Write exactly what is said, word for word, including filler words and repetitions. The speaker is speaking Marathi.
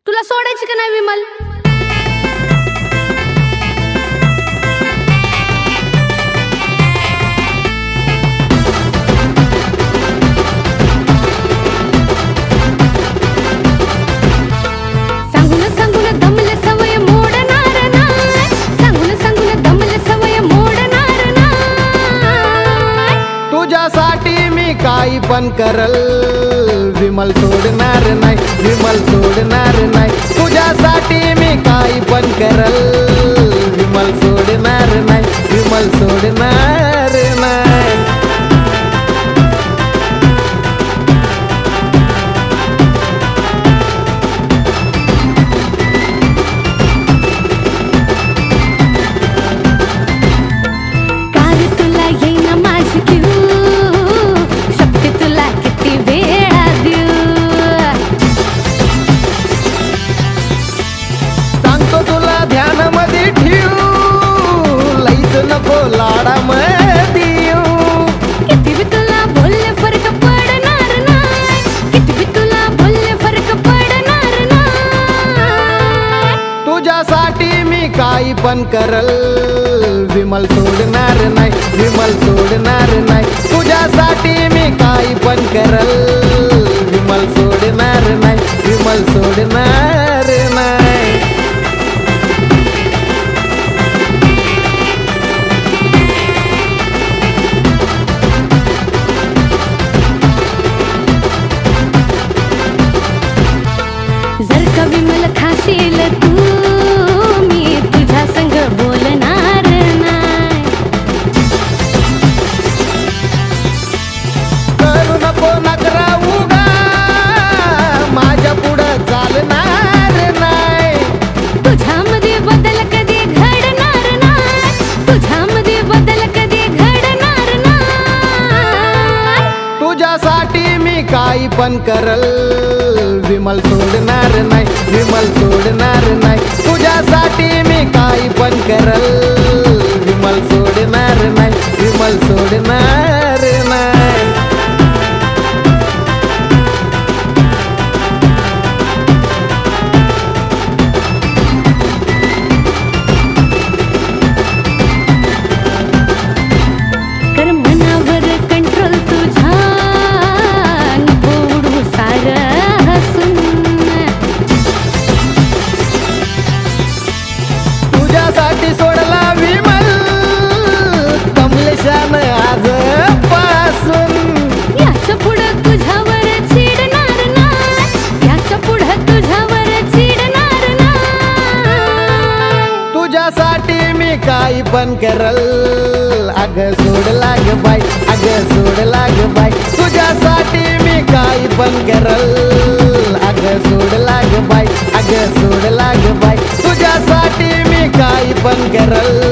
तुला सोडायची का नाही विमल? सांगून सांगून दमले सवय मोडणार नाही, सांगून सांगून दमले सवय मोडणार नाही। तुझ्यासाठी मी काही पण करल, विमल सोडणार नाही, विमल सोडणार नाही। तुझ्यासाठी मी काही पण करल, विमल सोडणार नाही, विमल सोडणार नाही। कार तुला येईना माझी क्यू, शक्ती तुला किती वेळा देऊ। सांगतो तुला ध्यानामध्ये ठेवू, लईच नको लाडामध्ये येऊ। किती बी तुला बोलले फरक पडणार नाही, किती बी तुला बोलले फरक पडणार नाही। तुझ्यासाठी मी काही पण करल, विमल सोडणार नाही, विमल सोडणार नाही। तुझ्यासाठी मी काही पण करल, विमल सोडणार नाही, विमल सोडणार नाही। जर का विमल खाशील तू, मी तुझ्या संग बोलणार नाही। करू नको नकरा उगा, माझ्या पुढं चालणार नाही। तुझ्यामध्ये बदल कधी घडणार नाही, तुझ्यामध्ये बदल कधी घडणार नाही। तुझ्यासाठी मी काही पण करल, विमल सोडणार नाही, विमल सोडणार नाही। तुझ्यासाठी मी काही पण करल, विमल सोडणार नाही, विमल सोडणार नाही। कर मनावर कंट्रोल तुझ्या, नको उडू सारं हसून। तुझ्यासाठी सोडला विमल, कमलेशान आज पासून। याच्या पुढं तुझ्यावर चिडणार नाही, याच्या पुढं तुझ्यावर चिडणार नाही। तुझ्यासाठी मी काही पण करल, अग सोड लाग बाई, अग सोड लाग बाई। तुझ्यासाठी मी काही पण करल, अग सोड लाग बाई, अग सोड लाग बाई। तुझ्यासाठी मी काही पण करल,